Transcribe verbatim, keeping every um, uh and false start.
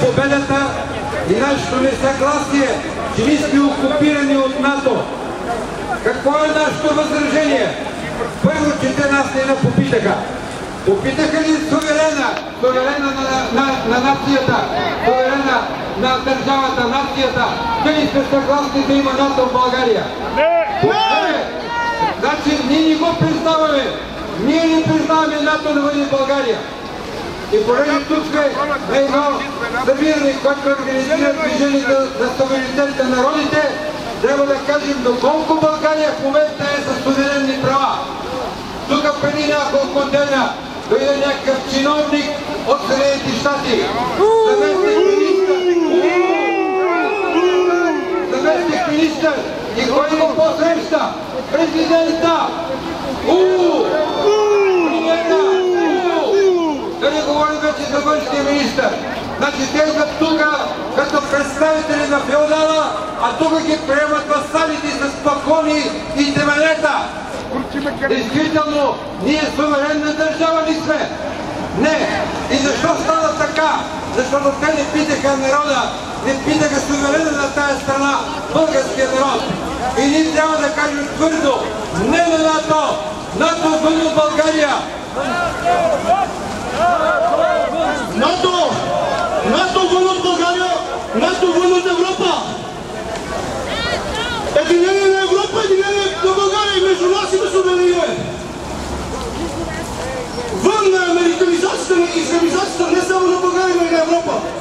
победата и нашето несъгласие, че ние сме окупирани от НАТО. Какво е нашето възражение? Първо, че те нас не напопитаха. Попитаха ли суверена, суверена на, на, на нацията, суверена на държавата, нацията, дали сте съгласни да има НАТО в България? Не! Не! Значи ние не го признаваме. Ние не признаваме НАТО да бъде в България. И поради тук сме на едно събиране, което организира движението за суверенитет на народите, трябва да кажем доколко България в момента е със суверенни права. Тук преди няколко дена дойде някакъв чиновник от Съединените щати. Заместник министър. Заместник министър. И кой го посреща? Президента. Уу! Премиера. Уу! Да не говорим вече за външния министър. Значи те идват тук като представители на феодала, а тук ги приемат васалите с паклони и теменета. Действително, ние суверенна държава ли сме? Не. И защо стана така? Защото те не питаха народа, не питаха суверена на тая страна, българския народ. И ние трябва да кажем твърдо, не на НАТО! НАТО вън от България! НАТО! НАТО вън от България! НАТО вън от Европа! Единение на Европа, единение на България и между нас и между Велие! Вън на американизацията и исламизацията не само на България, но и на Европа!